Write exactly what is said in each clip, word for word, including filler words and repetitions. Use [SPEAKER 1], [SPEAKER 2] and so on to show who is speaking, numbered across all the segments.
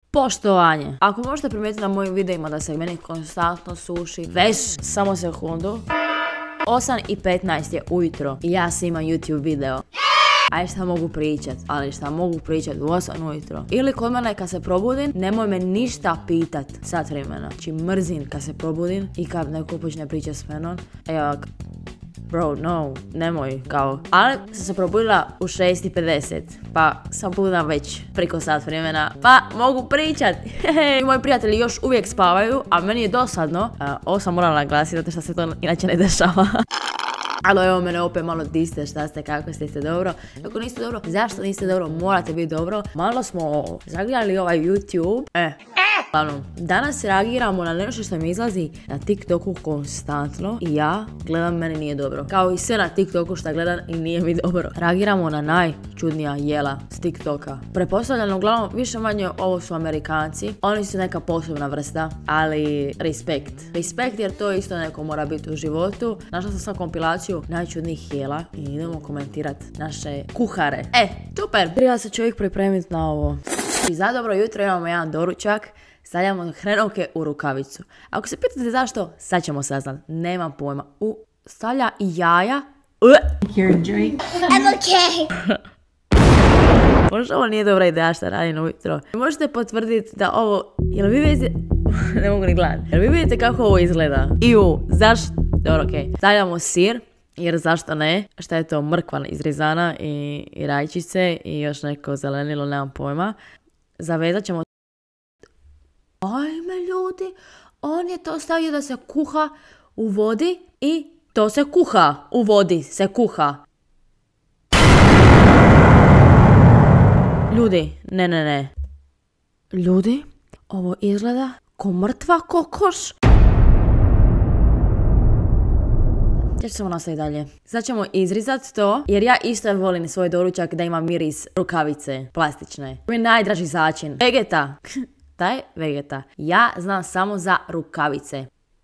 [SPEAKER 1] Poštovanje. Ako možete primijetiti na mojim videima da se meni konstantno suši, već samo sekundu. osam i petnaest je ujutro i ja snimam YouTube video. Aj šta mogu pričat, ali šta mogu pričat u osam ujutro. Ili kod mene kad se probudim, nemoj me ništa pitat sat vremena. Znači mrzim kad se probudim i kad neko počne pričat s menom. Evo, bro, no, nemoj, kao. Ali sam se probudila u šest i pedeset, pa sam budna već preko sat vremena, pa mogu pričat. I moji prijatelji još uvijek spavaju, a meni je dosadno. Uh, ovo sam morala naglasiti, zato što se to inače ne dešava. Alo, evo mene opet malo diste, šta ste, kako ste, ste dobro? Ako niste dobro, zašto niste dobro, morate biti dobro. Malo smo zagledali ovaj YouTube. E, uglavnom, danas reagiramo na nešto što mi izlazi na TikToku konstantno i ja gledam, meni nije dobro. Kao i sve na TikToku što gledam i nije mi dobro. Reagiramo na najčudnija jela s TikToka. Pretpostavljam, uglavnom, više manje ovo su Amerikanci. Oni su neka posebna vrsta, ali respekt. Respekt jer to isto neko mora biti u životu. Našla sam sad kompilaciju najčudnijih jela i idemo komentirat naše kuhare. E, super! Treba se čovjek pripremiti na ovo. I za dobro jutro imamo jedan doručak. Stavljamo hrenovke u rukavicu. Ako se pitate zašto, sad ćemo saznat. Nemam pojma. U, stavlja i jaja.
[SPEAKER 2] You're Drake.
[SPEAKER 3] I'm okay.
[SPEAKER 1] Možda ovo nije dobra ideja što radim ujutro. Možete potvrditi da ovo... Jel vi vidite... ne mogu ni gledati. Jel vi vidite kako ovo izgleda? Iju, zašto... Dobro, okej. Okay. Stavljamo sir. Jer zašto ne? Šta je to? Mrkva izrezana i, i rajčice i još neko zelenilo, nemam pojma. Zavezat ćemo... Ajme ljudi, on je to stavio da se kuha u vodi i to se kuha u vodi, se kuha. Ljudi, ne, ne, ne. Ljudi, ovo izgleda ko mrtva kokoš. Ja ćemo nastaviti dalje. Sad ćemo izrizat to, jer ja isto volim svoj doručak da ima miris rukavice plastične. To je najdraži začin. Vegeta. Taj Vegeta. Ja znam samo za rukavice.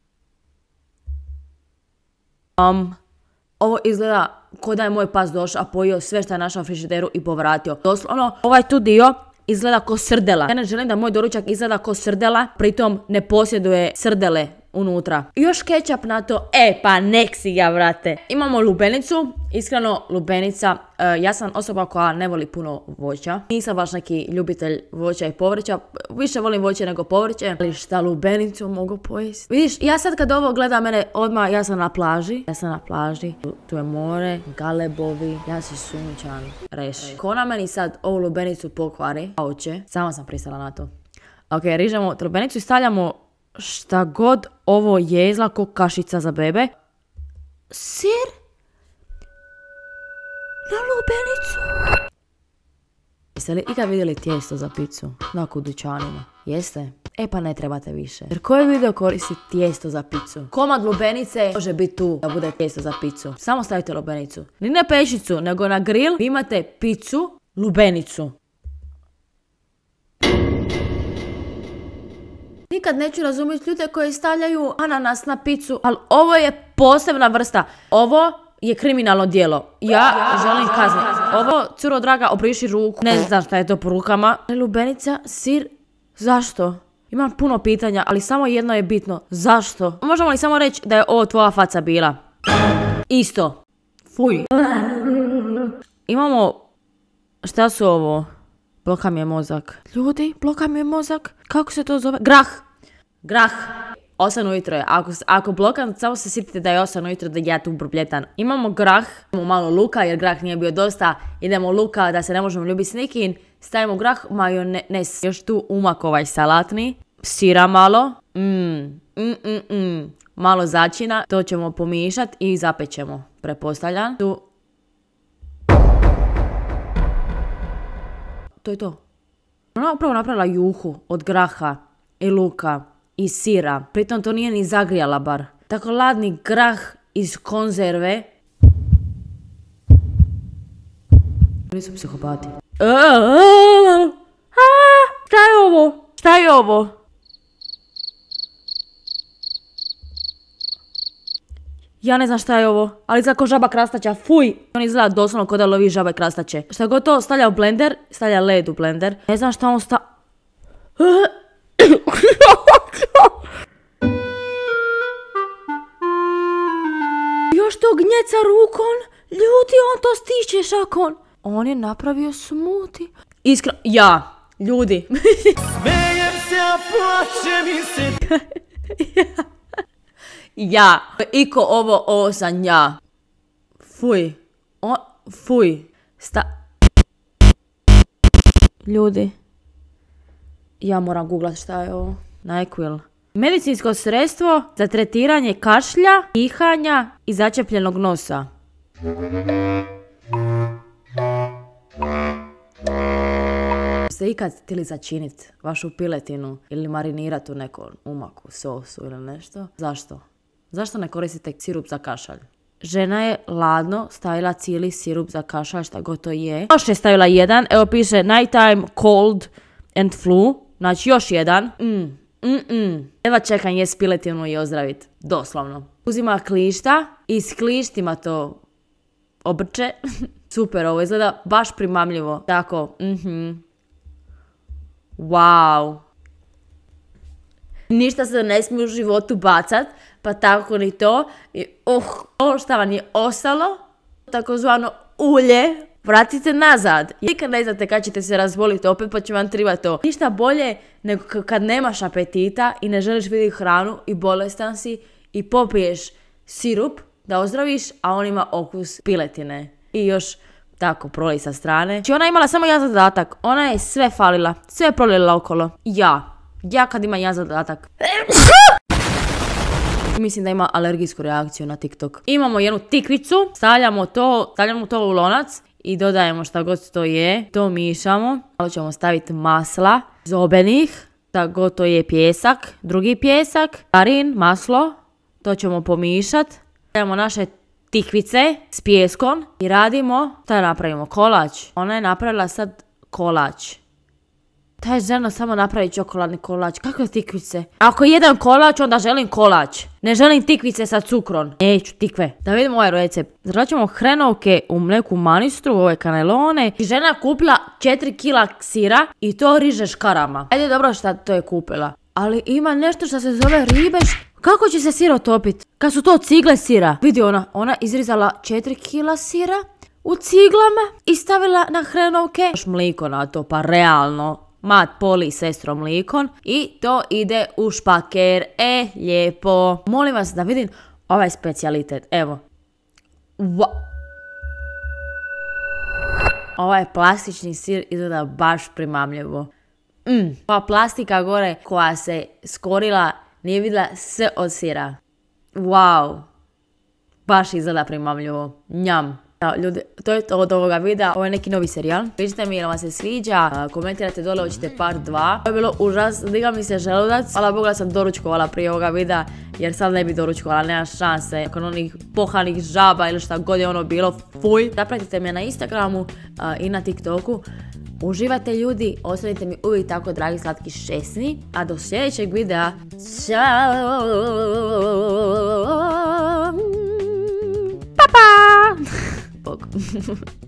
[SPEAKER 1] Um, ovo izgleda ko da je moj pas došao, a pojio sve što je našao u frižideru i povratio. Doslovno, ovaj tu dio izgleda ko srdela. Ja ne želim da moj doručak izgleda ko srdela, pritom ne posjeduje srdele unutra. I još kečap na to. E, pa nek si ga, vrate. Imamo lubenicu. Iskreno, lubenica. Uh, ja sam osoba koja ne voli puno voća. Nisam baš neki ljubitelj voća i povrća. Više volim voće nego povrće. Ali šta lubenicu mogu pojesti? Vidiš, ja sad kad ovo gledam mene odmah, ja sam na plaži. Ja sam na plaži. Tu, tu je more, galebovi. Ja sam sunčan. Reši. Ko na meni sad ovu lubenicu pokvari? A oće. Sama sam pristala na to. Ok, rižemo lubenicu i stavljamo šta god ovo je, izgleda ko kašica za bebe. Sir? Na lubenicu? Jeste li ikad vidjeli tijesto za picu? Na kudućanima. Jeste? E pa ne trebate više. Jer koji video koristi tijesto za picu? Komad lubenice može biti tu da bude tijesto za picu. Samo stavite lubenicu. Ni na pešicu, nego na grill. Vi imate picu, lubenicu. Nikad neću razumjeti ljude koji stavljaju ananas na picu, ali ovo je posebna vrsta. Ovo je kriminalno djelo. Ja želim kazniti. Ovo, curo draga, obriši ruku. Ne znam šta je to po rukama. Lubenica, sir, zašto? Imam puno pitanja, ali samo jedno je bitno. Zašto? Možemo li samo reći da je ovo tvoja faca bila? Isto. Fuj. Imamo... Šta su ovo? Bloka mi je mozak. Ljudi, bloka mi je mozak. Kako se to zove? Grah. Grah. osam ujutro je. Ako, ako blokam, samo se sjetite da je osam ujutro da ja tu brbljetan. Imamo grah. Imamo malo luka jer grah nije bio dosta. Idemo luka da se ne možemo ljubiti s nikim. Stavimo grah, majonez. Još tu umak ovaj salatni. Sira malo. Mm. Mm, mm, mm. Malo začina. To ćemo pomišat i zapećemo. Prepostavljam. Tu. To je to. Ona upravo napravila juhu od graha i luka i sira. Pritom to nije ni zagrijala bar. Tako ladni grah iz konzerve. Oni su psihopati. Šta je ovo? Šta je ovo? Ja ne znam šta je ovo, ali izgleda ko žaba krastača, fuj! On izgleda doslovno ko da lovi žabe krastače. Šta god to stavlja u blender, stavlja led u blender. Ne znam šta on sta... on to stišće šakon? On je napravio smuti. Iskreno, ja, ljudi.
[SPEAKER 3] Smejem se, a plače mi se.
[SPEAKER 1] Ja, iko ovo, ovo sam ja. Fuj, o, fuj, sta... Ljudi, ja moram googlat šta je ovo. NyQuil. Medicinsko sredstvo za tretiranje kašlja, dihanja i začepljenog nosa. Ste ikad htjeli začiniti vašu piletinu ili marinirati u nekom umaku, sosu ili nešto? Zašto? Zašto ne koristite sirup za kašalj? Žena je ladno stavila cijeli sirup za kašalj, šta god to je. Još je stavila jedan, evo piše nighttime cold and flu. Znači još jedan. Mm, mm, mm. Eva čekam jest piletinu i ozdravit. Doslovno. Uzima klišta i s klištima to obrče. Super, ovo izgleda baš primamljivo. Tako, mhm. Wow. Ništa se ne smije u životu bacat, pa tako ni to. I, uh, ovo što vam je ostalo, takozvano ulje, vratite nazad. Nikad ne znate kad ćete se razboliti opet, pa će vam trebati to. Ništa bolje nego kad nemaš apetita i ne želiš vidjeti hranu i bolestan si i popiješ sirup da ozdraviš, a on ima okus piletine. I još tako proli sa strane. Znači ona je imala samo jedan zadatak. Ona je sve falila. Sve je prolila okolo. Ja. Ja kad imam jedan zadatak. Mislim da ima alergijsku reakciju na TikTok. Imamo jednu tikvicu. Stavljamo to, stavljamo to u lonac. I dodajemo šta god to je. To mišamo. Malo ćemo staviti masla. Zobenih. Šta god to je pjesak. Drugi pjesak. Farin, maslo. To ćemo pomišat. Stavljamo naše tikvice s pijeskom i radimo, šta napravimo, kolač. Ona je napravila sad kolač. Ta je žena samo napravi čokoladni kolač. Kakve tikvice? Ako jedan kolač, onda želim kolač. Ne želim tikvice sa cukrom. Neću tikve. Da vidimo ovaj recept. Zračimo hrenovke u neku manistru, ove kanelone. I žena kupila četiri kila sira i to riže škarama. Ajde dobro šta to je kupila. Ali ima nešto što se zove ribeš. Kako će se sir otopit? Kad su to cigle sira. Vidi ona, ona izrizala četiri kila sira u ciglama i stavila na hrenovke. Još mliko na to, pa realno. Mat poli sestro mlikon i to ide u špaker. E, lijepo. Molim vas da vidim ovaj specijalitet. Evo. Wow. Ovaj plastični sir izgleda baš primamljivo. Mm. Ova plastika gore koja se skorila nije vidjela sve od sira. Wow. Baš izgleda primamljivo. Njam. Ljudi, to je to od ovoga videa. Ovo je neki novi serijal. Pišite mi jel vam se sviđa. Komentirajte dole, hoćete part dva. To je bilo užas. Diga mi se želudac. Hvala Bogu da sam doručkovala prije ovoga videa. Jer sad ne bi doručkovala. Nema šanse. Nakon onih pohanih žaba ili šta god je ono bilo. Fuj. Zapratite me na Instagramu uh, i na TikToku. Uživajte ljudi, ostanite mi uvijek tako dragi, slatki, šesni. A do sljedećeg videa. Ćao! Pa pa! Bog.